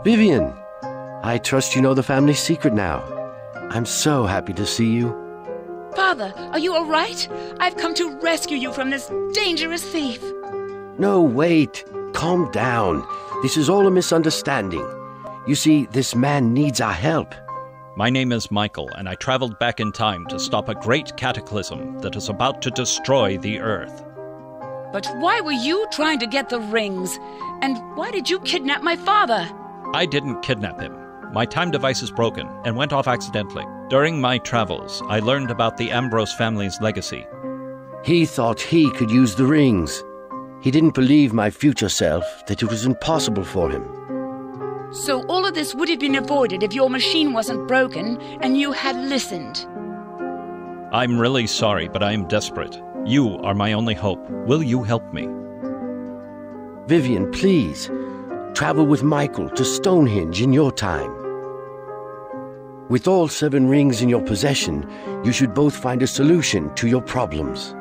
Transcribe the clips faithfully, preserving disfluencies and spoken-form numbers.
Vivian, I trust you know the family secret now. I'm so happy to see you. Father, are you all right? I've come to rescue you from this dangerous thief. No, wait. Calm down. This is all a misunderstanding. You see, this man needs our help. My name is Michael, and I traveled back in time to stop a great cataclysm that is about to destroy the Earth. But why were you trying to get the rings? And why did you kidnap my father? I didn't kidnap him. My time device is broken and went off accidentally. During my travels, I learned about the Ambrose family's legacy. He thought he could use the rings. He didn't believe my future self that it was impossible for him. So all of this would have been avoided if your machine wasn't broken and you had listened. I'm really sorry, but I am desperate. You are my only hope. Will you help me? Vivian, please. Travel with Michael to Stonehenge in your time. With all seven rings in your possession, you should both find a solution to your problems.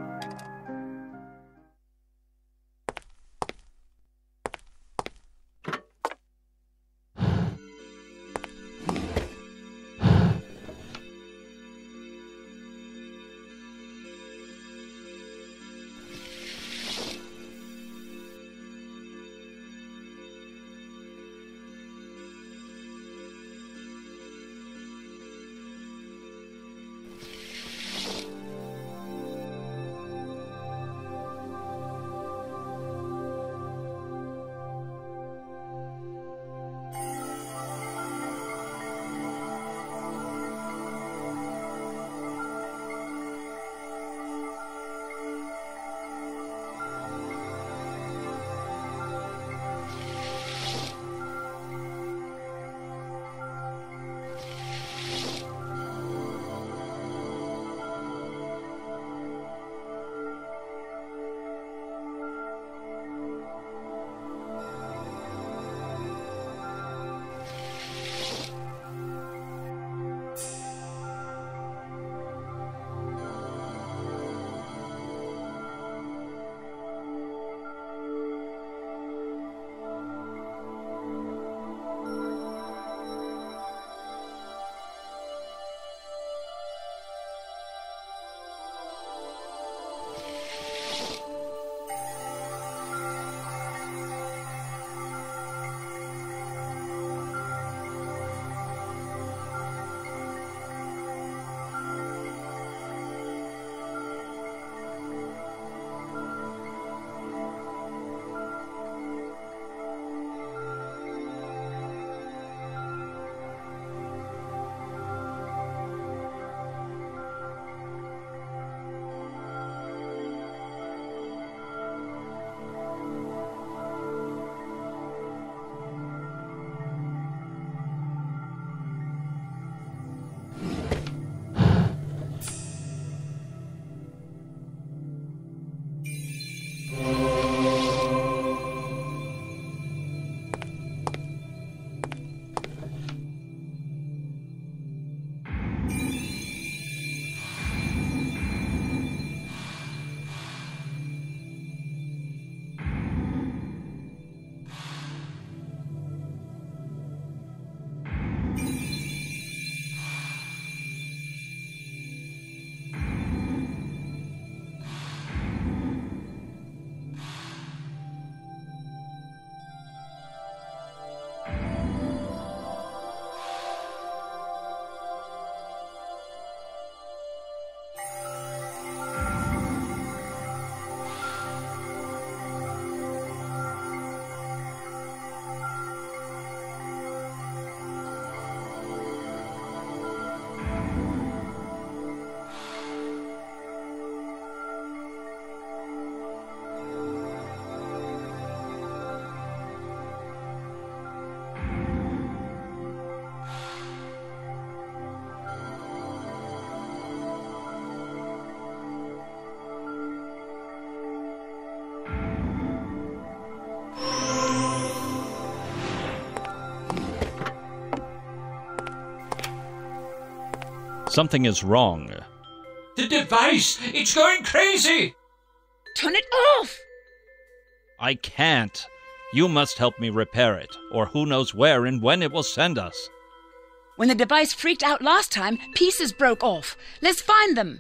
Something is wrong. The device! It's going crazy! Turn it off! I can't. You must help me repair it, or who knows where and when it will send us. When the device freaked out last time, pieces broke off. Let's find them.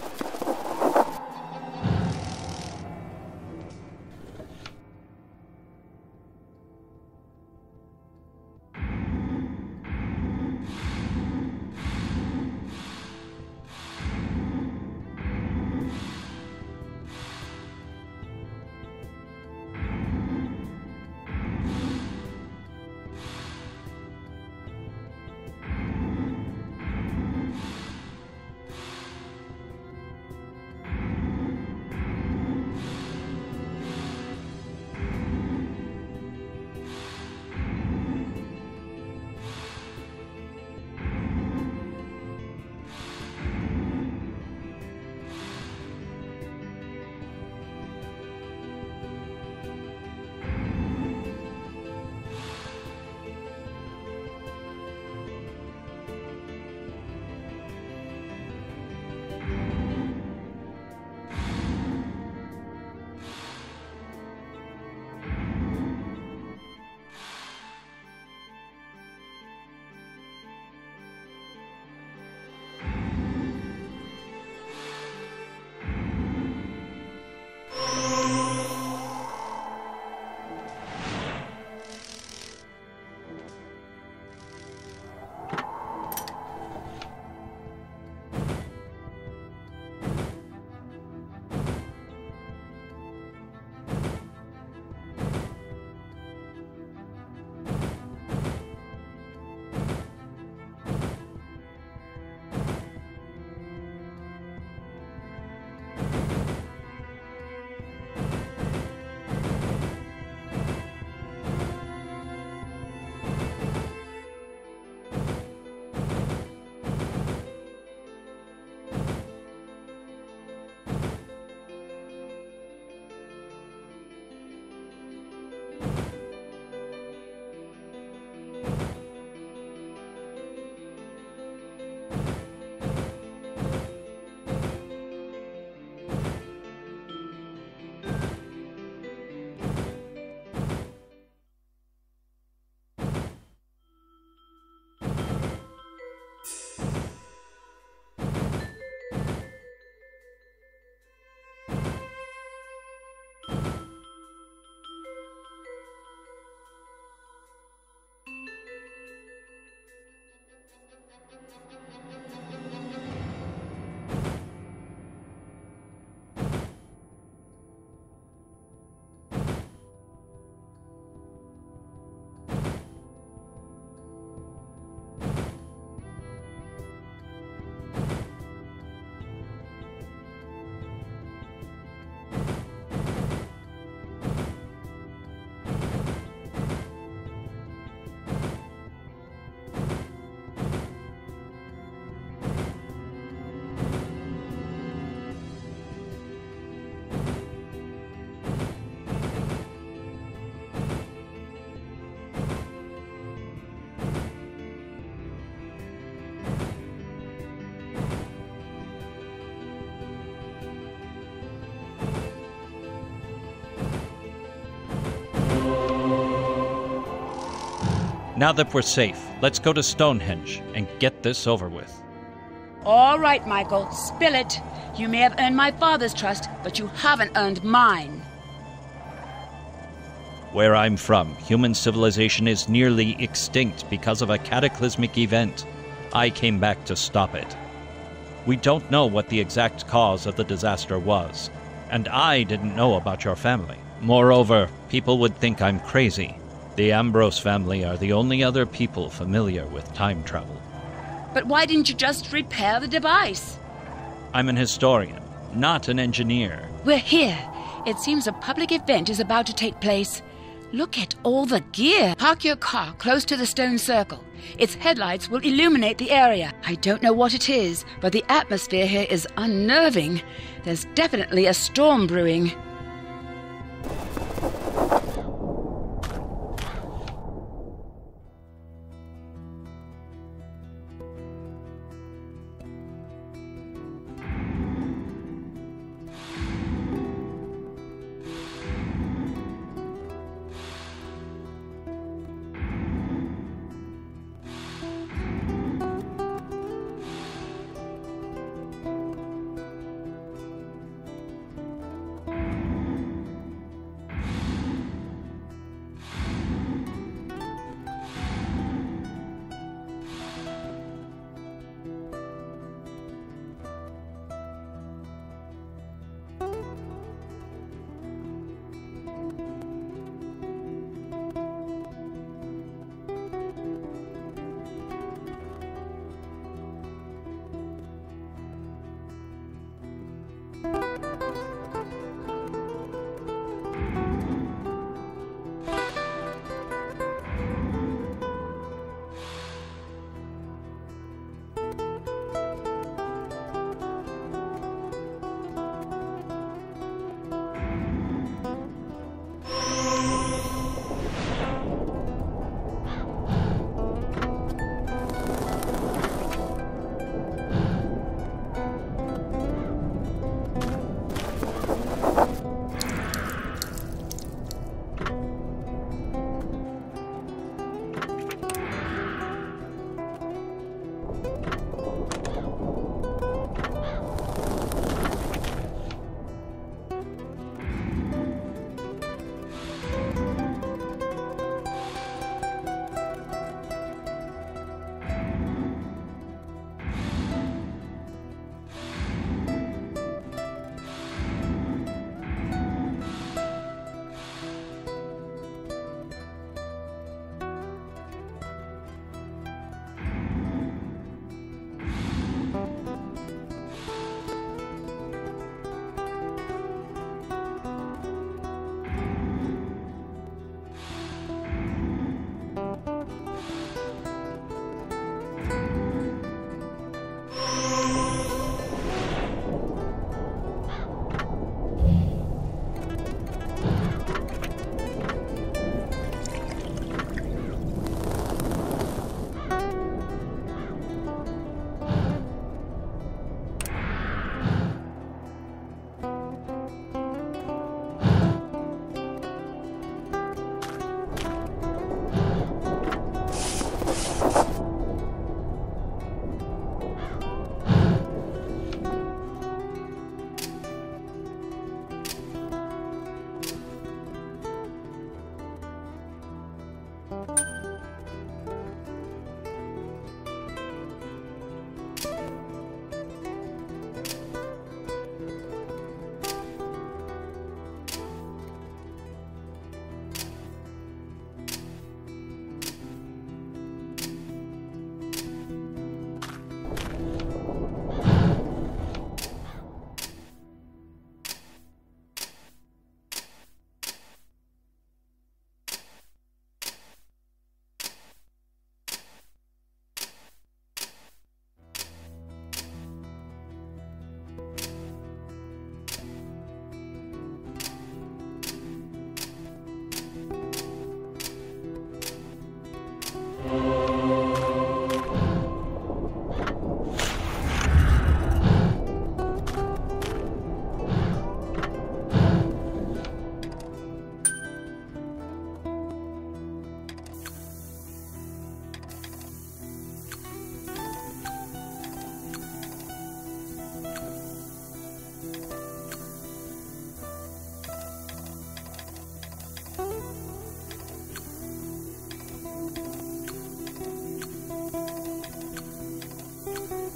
Now that we're safe, let's go to Stonehenge and get this over with. All right, Michael, spill it. You may have earned my father's trust, but you haven't earned mine. Where I'm from, human civilization is nearly extinct because of a cataclysmic event. I came back to stop it. We don't know what the exact cause of the disaster was, and I didn't know about your family. Moreover, people would think I'm crazy. The Ambrose family are the only other people familiar with time travel. But why didn't you just repair the device? I'm an historian, not an engineer. We're here. It seems a public event is about to take place. Look at all the gear. Park your car close to the stone circle. Its headlights will illuminate the area. I don't know what it is, but the atmosphere here is unnerving. There's definitely a storm brewing.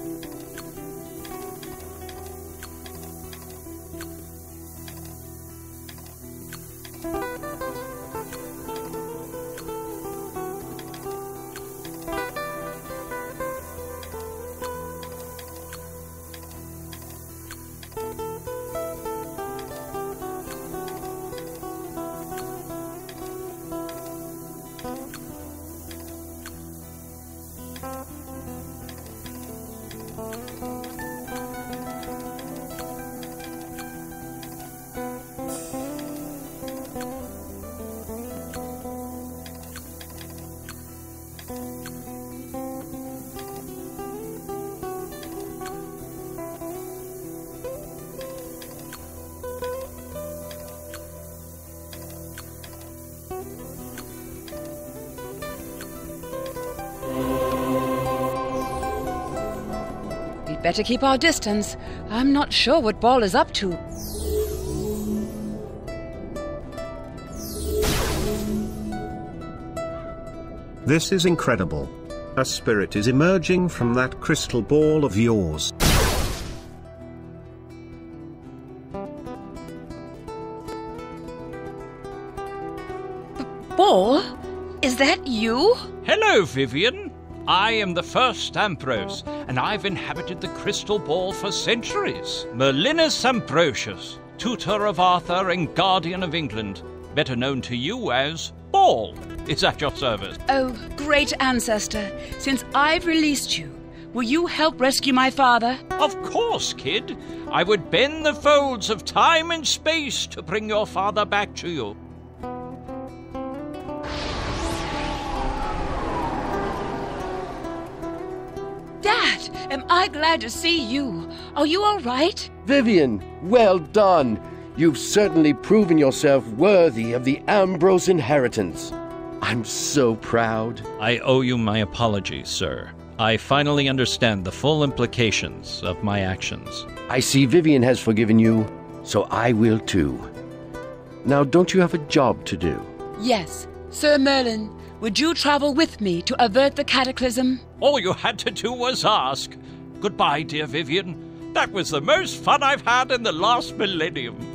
Better keep our distance. I'm not sure what Ball is up to. This is incredible. A spirit is emerging from that crystal ball of yours. Ball? Is that you? Hello, Vivian. I am the first Ambrose, and I've inhabited the crystal ball for centuries. Merlinus Ambrosius, tutor of Arthur and guardian of England, better known to you as Ball, is at your service. Oh, great ancestor, since I've released you, will you help rescue my father? Of course, kid. I would bend the folds of time and space to bring your father back to you. Dad, am I glad to see you. Are you all right? Vivian, well done. You've certainly proven yourself worthy of the Ambrose inheritance. I'm so proud. I owe you my apologies, sir. I finally understand the full implications of my actions. I see Vivian has forgiven you, so I will too. Now, don't you have a job to do? Yes. Sir Merlin, would you travel with me to avert the cataclysm? All you had to do was ask. Goodbye, dear Vivian. That was the most fun I've had in the last millennium.